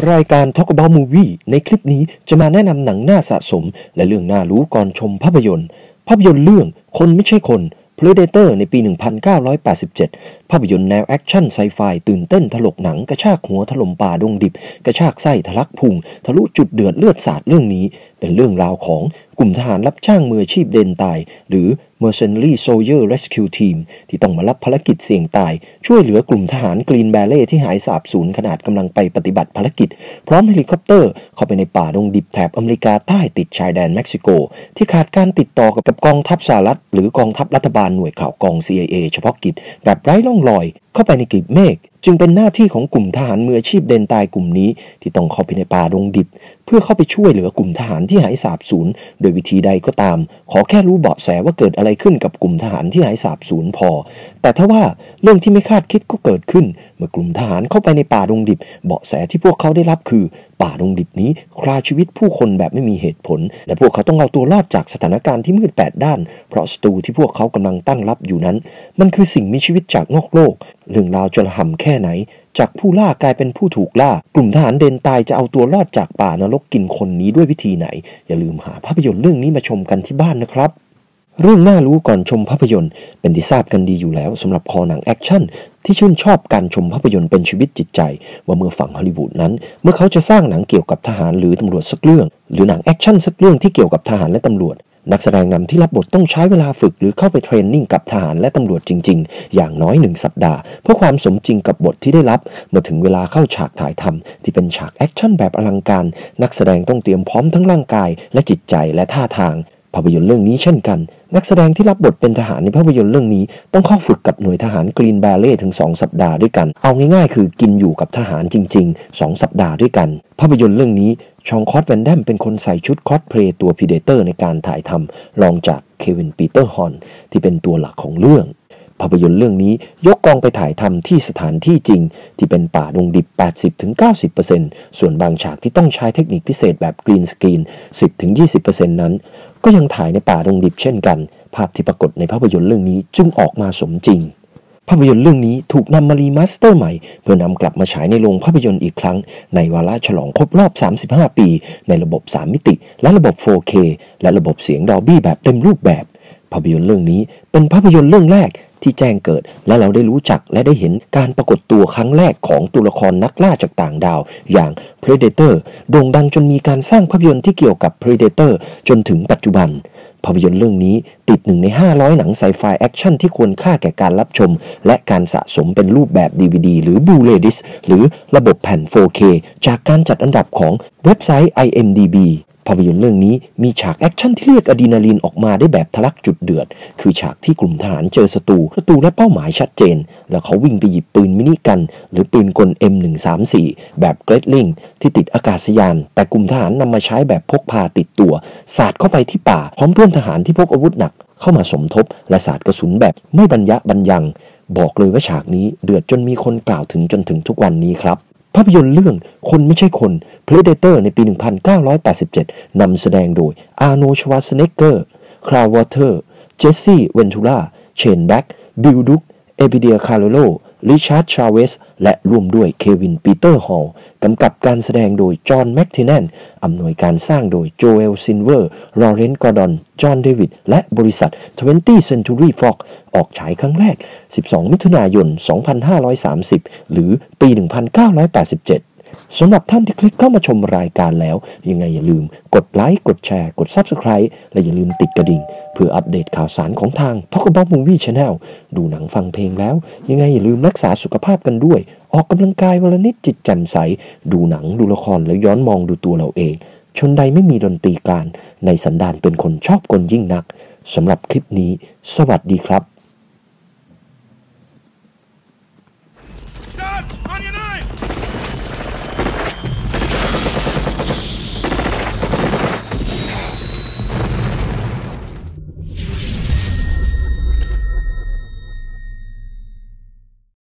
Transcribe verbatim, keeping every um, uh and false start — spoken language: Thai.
รายการ Talk About Movie ในคลิปนี้จะมาแนะนำหนังน่าสะสมและเรื่องน่ารู้ก่อนชมภาพยนตร์ภาพยนตร์เรื่องคนไม่ใช่คน Predator ในปี หนึ่งพันเก้าร้อยแปดสิบเจ็ด ภาพยนตร์แนวแอคชั่นไซไฟตื่นเต้นถลกหนังกระชากหัวถล่มป่าดงดิบกระชากไส้ทะลักพุงทะลุจุดเดือดเลือดสาดเรื่องนี้เป็นเรื่องราวของกลุ่มทหารรับจ้างมืออาชีพเดนตายหรือ Mercenary Soldier Rescue Team ที่ต้องมารับภารกิจเสี่ยงตายช่วยเหลือกลุ่มทหารกรีนแบเล่ที่หายสาบสูญขณะกำลังไปปฏิบัติภารกิจพร้อมเฮลิคอปเตอร์เข้าไปในป่าดงดิบแถบอเมริกาใต้ติดชายแดนเม็กซิโกที่ขาดการติดต่อกับกองทัพสหรัฐหรือกองทัพรัฐบาลหน่วยข่าวกอง ซี ไอ เอ เฉพาะกิจแบบไร้ร่องรอยเข้าไปในกลีบเมฆจึงเป็นหน้าที่ของกลุ่มทหารมืออาชีพเดนตายกลุ่มนี้ที่ต้องเข้าไปในป่าดงดิบเพื่อเข้าไปช่วยเหลือกลุ่มทหารที่หายสาบสูญโดยวิธีใดก็ตามขอแค่รู้เบาะแสว่าเกิดอะไรขึ้นกับกลุ่มทหารที่หายสาบสูญพอแต่ถ้าว่าเรื่องที่ไม่คาดคิดก็เกิดขึ้นเมื่อกลุ่มทหารเข้าไปในป่าดงดิบเบาะแสที่พวกเขาได้รับคือป่าดงดิบนี้คราชีวิตผู้คนแบบไม่มีเหตุผลและพวกเขาต้องเอาตัวรอดจากสถานการณ์ที่มืดแปดด้านเพราะศัตรูที่พวกเขากำลังตั้งรับอยู่นั้นมันคือสิ่งมีชีวิตจากนอกโลกเรื่องราวจะระห่ำแค่ไหนจากผู้ล่ากลายเป็นผู้ถูกล่ากลุ่มทหารเดนตายจะเอาตัวรอดจากป่านรกกินคนนี้ด้วยวิธีไหนอย่าลืมหาภาพยนตร์เรื่องนี้มาชมกันที่บ้านนะครับเรื่องน่ารู้ก่อนชมภาพยนตร์เป็นที่ทราบกันดีอยู่แล้วสำหรับคอหนังแอคชั่นที่ชื่นชอบการชมภาพยนตร์เป็นชีวิตจิตใจว่าเมื่อฝั่งฮอลลีวูดนั้นเมื่อเขาจะสร้างหนังเกี่ยวกับทหารหรือตำรวจสักเรื่องหรือหนังแอคชั่นสักเรื่องที่เกี่ยวกับทหารและตำรวจนักแสดงนำที่รับบทต้องใช้เวลาฝึกหรือเข้าไปเทรนนิ่งกับทหารและตำรวจจริงๆอย่างน้อยหนึ่งสัปดาห์เพื่อความสมจริงกับบทที่ได้รับเมื่อถึงเวลาเข้าฉากถ่ายทำที่เป็นฉากแอคชั่นแบบอลังการนักแสดงต้องเตรียมพร้อมทั้งร่างกายและจิตใจและท่าทางภาพยนตร์เรื่องนี้เช่นกันนักแสดงที่รับบทเป็นทหารในภาพยนตร์เรื่องนี้ต้องเข้าฝึกกับหน่วยทหารกรีนแบเล่ถึงสองสัปดาห์ด้วยกันเอาง่ายๆคือกินอยู่กับทหารจริงๆสองสัปดาห์ด้วยกันภาพยนตร์เรื่องนี้ชองคอสแวนแดมเป็นคนใส่ชุดคอสเพลย์ตัว Predator ในการถ่ายทำรองจากเควินปีเตอร์ฮอนที่เป็นตัวหลักของเรื่องภาพยนตร์เรื่องนี้ยกกองไปถ่ายทำที่สถานที่จริงที่เป็นป่าดงดิบ แปดสิบถึงเก้าสิบเปอร์เซ็นต์ ส่วนบางฉากที่ต้องใช้เทคนิคพิเศษแบบกรีนสกรีน สิบถึงยี่สิบเปอร์เซ็นต์ นั้นก็ยังถ่ายในป่าดงดิบเช่นกันภาพที่ปรากฏในภาพยนตร์เรื่องนี้จึงออกมาสมจริงภาพยนตร์เรื่องนี้ถูกนำมารีมาสเตอร์ใหม่เพื่อนำกลับมาฉายในโรงภาพยนตร์อีกครั้งในวาระฉลองครบรอบสามสิบห้าปีในระบบสามมิติและระบบ โฟร์เค และระบบเสียง Dolby แบบเต็มรูปแบบภาพยนตร์เรื่องนี้เป็นภาพยนตร์เรื่องแรกที่แจ้งเกิดและเราได้รู้จักและได้เห็นการปรากฏตัวครั้งแรกของตัวละครนักล่าจากต่างดาวอย่าง Predator โด่งดังจนมีการสร้างภาพยนตร์ที่เกี่ยวกับ Predator จนถึงปัจจุบันภาพยนตร์เรื่องนี้ติดหนึ่งในห้าร้อยหนังไซไฟแอคชั่นที่ควรค่าแก่การรับชมและการสะสมเป็นรูปแบบ ดี วี ดี หรือ Blu-ray Disc หรือระบบแผ่น โฟร์เค จากการจัดอันดับของเว็บไซต์ ไอ เอ็ม ดี บี ภาพยนตร์เรื่องนี้มีฉากแอคชั่นที่เรียกอะดรีนาลีนออกมาได้แบบทะลักจุดเดือดคือฉากที่กลุ่มทหารเจอศัตรูศัตรูและเป้าหมายชัดเจนแล้วเขาวิ่งไปหยิบปืนมินิกันหรือปืนกล เอ็ม หนึ่งสามสี่ แบบเกรดลิงที่ติดอากาศยานแต่กลุ่มทหารนำมาใช้แบบพกพาติดตัวสาดเข้าไปที่ป่าพร้อมเพื่อนทหารที่พกอาวุธหนักเข้ามาสมทบและสาดกระสุนแบบไม่บรรยะบรรยังบอกเลยว่าฉากนี้เดือดจนมีคนกล่าวถึงจนถึงทุกวันนี้ครับภาพยนตร์เรื่องคนไม่ใช่คน Predator ในปี หนึ่งพันเก้าร้อยแปดสิบเจ็ด นำแสดงโดยอาร์โนลด์ ชวาร์ซเนกเกอร์ คลาร์วอเตอร์ เจสซี่ เวนทูรา เชนแบ็ก บิลดุก เอบิเดีย คาร์โล ริชาร์ด ชาเวสและร่วมด้วยเควิน ปีเตอร์ฮอลล์กำกับการแสดงโดยจอห์น แมคทินแนนอำนวยการสร้างโดยโจเอล ซินเวอร์ ลอเรนซ์ กอร์ดอน จอห์น เดวิดและบริษัท ทเวนตี้ Century Fox ออกฉายครั้งแรก สิบสอง มิถุนายน สองพันห้าร้อยสามสิบ หรือปี หนึ่งพันเก้าร้อยแปดสิบเจ็ดสำหรับท่านที่คลิกเข้ามาชมรายการแล้วยังไงอย่าลืมกดไลค์กดแชร์กด ซับสไครบ์ และอย่าลืมติดกระดิ่งเพื่ออัปเดตข่าวสารของทาง Talk About Movie Channel ดูหนังฟังเพลงแล้วยังไงอย่าลืมรักษาสุขภาพกันด้วยออกกำลังกายวันละนิดจิตแจ่มใสดูหนังดูละครแล้วย้อนมองดูตัวเราเองชนใดไม่มีดนตรีการในสันดานเป็นคนชอบกลยิ่งนักสำหรับคลิปนี้สวัสดีครับ